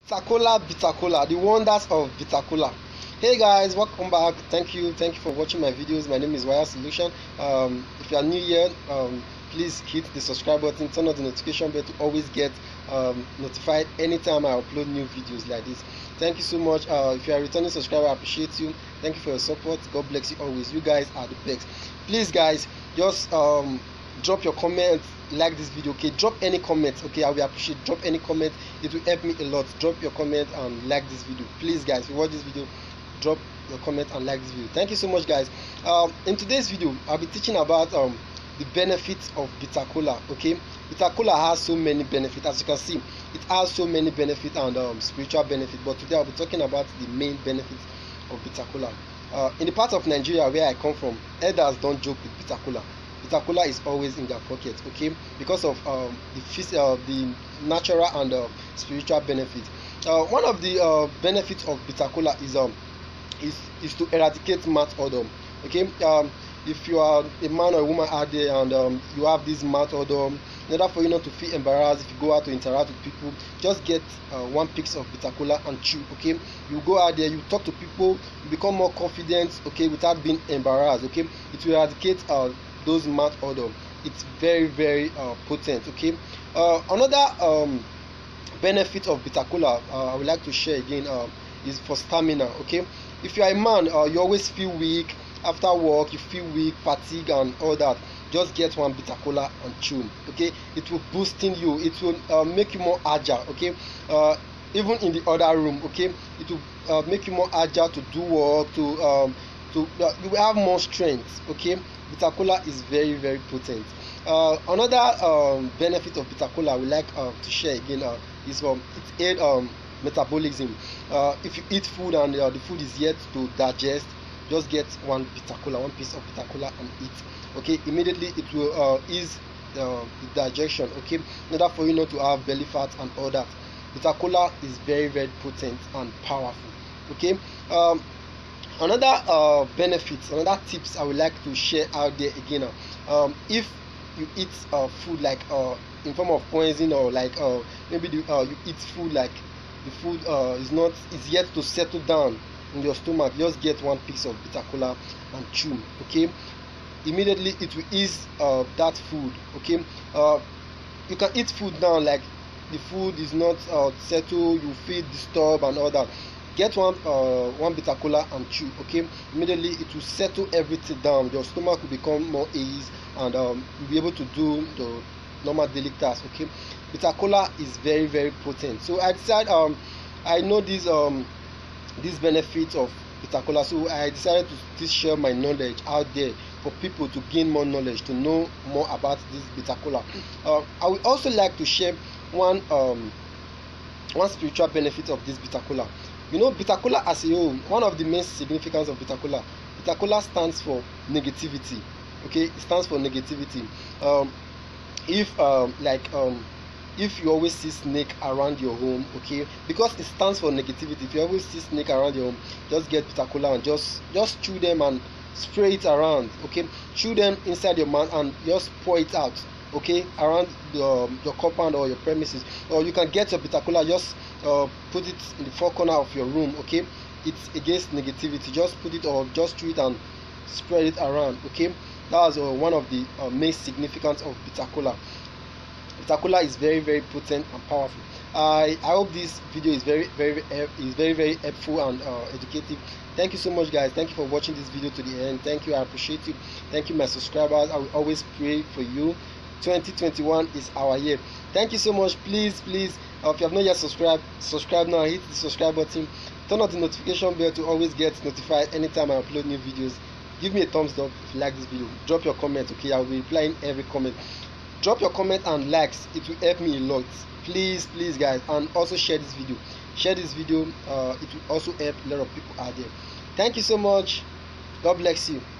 Bitter Kola, the wonders of Bitter Kola. Hey guys, welcome back. Thank you for watching my videos. My name is Waya Solution. If you are new here, please hit the subscribe button, turn on the notification bell to always get notified anytime I upload new videos like this. Thank you so much. If you are a returning subscriber, I appreciate you. Thank you for your support. God bless you always. You guys are the best. Please guys, just drop your comment, like this video. Okay, drop any comment. Okay, I will appreciate. Drop any comment, it will help me a lot. Drop your comment and like this video, please guys. If you watch this video, drop your comment and like this video. Thank you so much guys. In today's video, I'll be teaching about the benefits of Bitter Kola. Okay, Bitter Kola has so many benefits. As you can see, it has so many benefits and spiritual benefits, but today I'll be talking about the main benefits of Bitter Kola. In the part of Nigeria where I come from, elders don't joke with Bitter Kola. Bitter Kola is always in their pocket, okay, because of the natural and spiritual benefits. One of the benefits of Bitter Kola is to eradicate mouth odor. Okay, if you are a man or a woman out there and you have this mouth odor, in order for you not to feel embarrassed if you go out to interact with people, just get one piece of Bitter Kola and chew. Okay, you go out there, you talk to people, you become more confident, okay, without being embarrassed. Okay, it will eradicate those mouth odor. It's very potent. Okay, another benefit of Bitter Kola I would like to share again is for stamina. Okay, if you are a man, you always feel weak after work, you feel weak, fatigue and all that, just get one Bitter Kola and chew. Okay, it will boosting you, it will make you more agile. Okay, even in the other room, okay, it will make you more agile to do work, to you will have more strength. Okay, Bitter Kola is very potent. Another benefit of Bitter Kola I would like to share again is it aids metabolism. If you eat food and the food is yet to digest, just get one Bitter Kola, one piece of Bitter Kola and eat. Okay, immediately it will ease the digestion. Okay, in order for you not to have belly fat and all that. Bitter Kola is very potent and powerful. Okay, another benefits, another tips I would like to share out there again. If you eat food like in form of poison, or like maybe you eat food like the food is yet to settle down in your stomach, just get one piece of Bitter Kola and chew. Okay, immediately it will ease that food. Okay, you can eat food now like the food is not settled, you feel disturbed and all that. Get one Bitter Kola and chew. Okay, immediately it will settle everything down. Your stomach will become more ease and you'll be able to do the normal daily tasks. Okay, Bitter Kola is very potent. So I decided I know these benefits of Bitter Kola, so I decided to share my knowledge out there for people to gain more knowledge, to know more about this Bitter Kola. I would also like to share one spiritual benefit of this Bitter Kola. You know, Bitter Kola as a whole, one of the main significance of Bitter Kola stands for negativity. Okay, it stands for negativity. If you always see snake around your home, okay, because it stands for negativity, if you always see snake around your home, just get Bitter Kola and just chew them and spray it around. Okay, chew them inside your mouth and just pour it out, okay, around your compound or your premises. Or you can get your Bitter Kola, just put it in the four corner of your room. Okay, it's against negativity, just put it or just chew it and spread it around. Okay, that's one of the main significance of Bitter Kola. Bitter Kola is very potent and powerful. I hope this video is very helpful and educative. Thank you so much guys. Thank you for watching this video to the end. Thank you, I appreciate you. Thank you my subscribers. I will always pray for you. 2021 is our year. Thank you so much. Please if you have not yet subscribe now. Hit the subscribe button, turn on the notification bell to always get notified anytime I upload new videos. Give me a thumbs up if you like this video. Drop your comment. Okay, I will be replying every comment. Drop your comment and likes, it will help me a lot. Please guys, and also share this video. It will also help a lot of people out there. Thank you so much. God bless you.